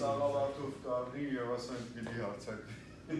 Սաղավարտով կարնի և ասենք պիտի հարցակվի։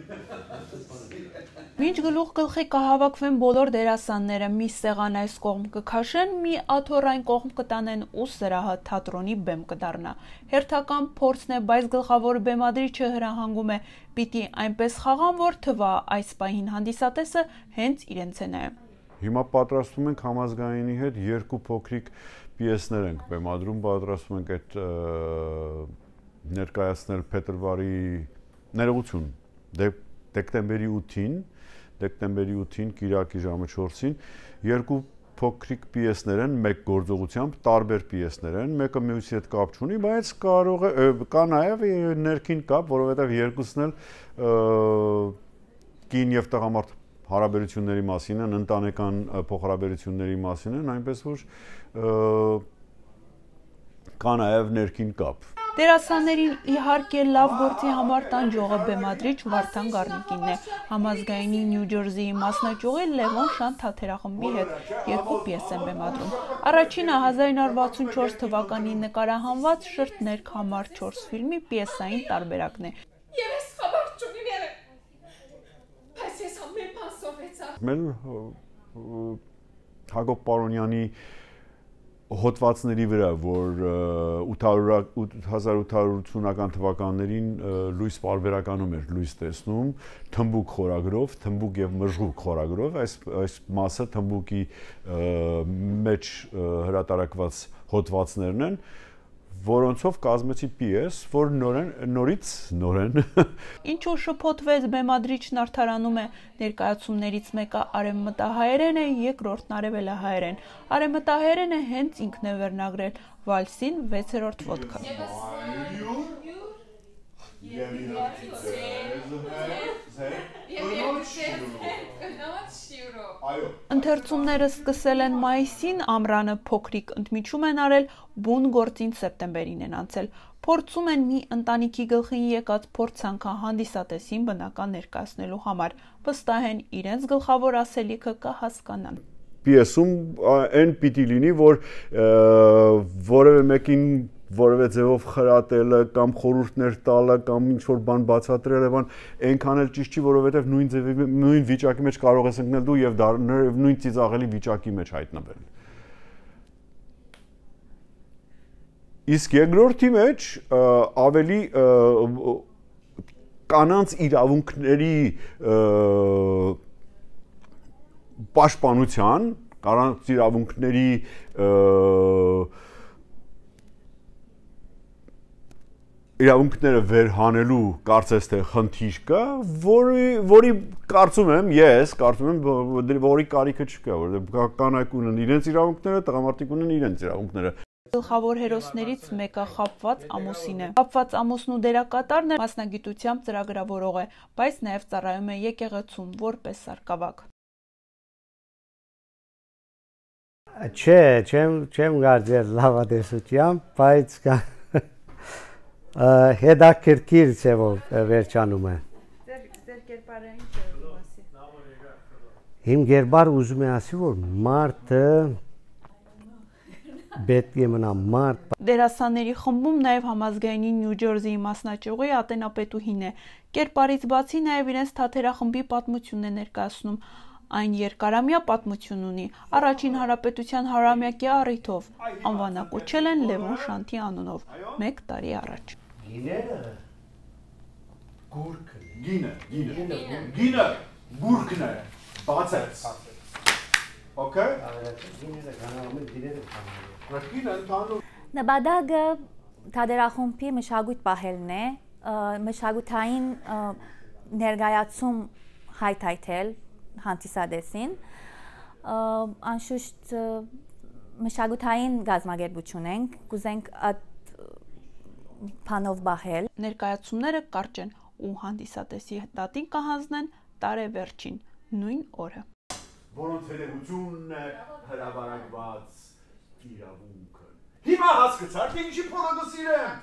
Մինչ գլուխ գլխի կհավաքվեն բոլոր դերասանները, մի սեղան այս կողմ կքաշեն, մի աթոռ այն կողմ կտանեն ու սրահը թատրոնի բեմ կդառնա։ Հերթական փորձն է, բայց գլխավոր բեմադրիչը հրահանգում է, պիտի այնպես խաղան, որ թվա այս պահին հանդիսատեսը հենց իրենց է նայում։ Հիմա պատրաստում ենք համազգայինի հետ երկու փոքրիկ պիեսներ ենք բեմադրում, պատրաստում ենք այդ ներկայացնել փետրվարի ներողություն դեկտեմբերի 8-ին, Կիրակի ժամը 4-ին, երկու փոքրիկ պիեսներ են, մեկ գործողությամբ, տարբեր պիեսներ են, մեկը մյուսի հետ կապ չունի, բայց կարող է կա նաև ներքին կապ, որովհետև երկուսն էլ կին եւ տղամարդ հարաբերությունների մասին են, ընտանեկան փոխհարաբերությունների մասին են, այնպես որ կա նաև ներքին կապ։ Դերասաններին իհարկե լավ գործի համար տանջողը բեմադրիչ Վարդան Գառնիկինն է, համազգայինի Նյու Ջերսիի մասնաճյուղի Լևոն Շան թատերախմբի հետ երկու պիես են բեմադրում։ Առաջինը 1964 թվականին նկարահանված «Շրթներք համար 4» ֆիլմի պիեսային տարբերակն է։ Ես խաբար չունիմ եղել, բայց ես ամեն բան սովեցա։ Մեր Հակոբ Պարոնյանի հոդվածների վրա, որ 1880-ական թվականներին լույս պարբերականում էր լույս տեսնում, թմբուկ խորագրով, թմբուկ եւ մժղուկ խորագրով, այս մասը թմբուկի մեջ հրատարակված հոդվածներն են, որոնցով կազմեցի պիես, որ նորեն Ինչու շփոթվեց բեմադրիչն արդարանում է, ներկայացումներից մեկը արևմտահայերեն է, երկրորդն արևելահայերեն։ Արևմտահայերենը հենց ինքն է վերնագրել վալսին 6-րդ ոտքը։ Ընթերցումները սկսել են մայիսին, ամռանը փոքրիկ ընդմիջում են արել, բուն գործին սեպտեմբերին են անցել։ Փորձում են մի ընտանիքի գլխին եկած փորձանքը հանդիսատեսին բնական ներկայացնելու համար։ Վստահ են իրենց գլխավոր ասելիքը կհասկանան։ Պիեսում այն պիտի լինի, որ որևէ մեկին որևէ ձևով խրատելը կամ խորհուրդներ տալը կամ ինչ-որ բան բացատրելը, այնքան էլ ճիշտ չի, որովհետև նույն վիճակի մեջ կարող ես ընկնել դու եւ նույն ծիծաղելի վիճակի մեջ հայտնվել։ Իսկ երկրորդի մեջ ավելի կանանց իրավունքների պաշտպանության, կանանց իրավունքների իրավունքները վերհանելու կարծես թե խնդիր կա, որի կարծում եմ, որի կարիքը չկա, որովհետև կանայք ունեն իրենց իրավունքները, տղամարդիկ ունեն իրենց իրավունքները։ Գլխավոր հերոսներից մեկը Խաբված ամուսին է։ Խաբված ամուսնու դերակատարն է, մասնագիտությամբ ծրագրավորող է, բայց նաև ծառայում է եկեղեցում որպես սարկավակ։ Չեմ գարձել լավատեսությամբ, բայց հետաքրքիր ձևով վերջանում է։ Ձեր կերպարը ինչ է ուզում ասի։ Իմ կերպարը ուզում է ասի, որ մարդը պետք է մնա մարդ։ Դերասանների խմբում նաև համազգայինի Նյու Ջերսիի մասնաճյուղի ատենապետուհին է։ Կերպարից բացի նաև իրենց թատերախմբի պատմությունն է ներկայացնում։ Այն երկարամյա պատմություն ունի։ Առաջին հանրապետության 100-ամյակի առիթով անվանակոչել են Լևոն Շանթի անունով 1 տարի առաջ։ Գիները Գինը գուրկն է, բացեց։ Okay? Նպատակը թատերախմբի մշակույթ պահելն է, մշակութային ներկայացում հայթայթել հանդիսատեսին, անշուշտ մշակութային գազམ་ագերբություն ենք, կուզենք այդ բանով բահել։ Ներկայացումները կարճ են ու հանդիսատեսի դատին կհանձնեն տարեվերջին, նույն օրը։ Որոնց հետևությունն է հրաբարակված իրավունքը։ Հիմա հասկացաք, թե ինչի փողոք սիրեմ։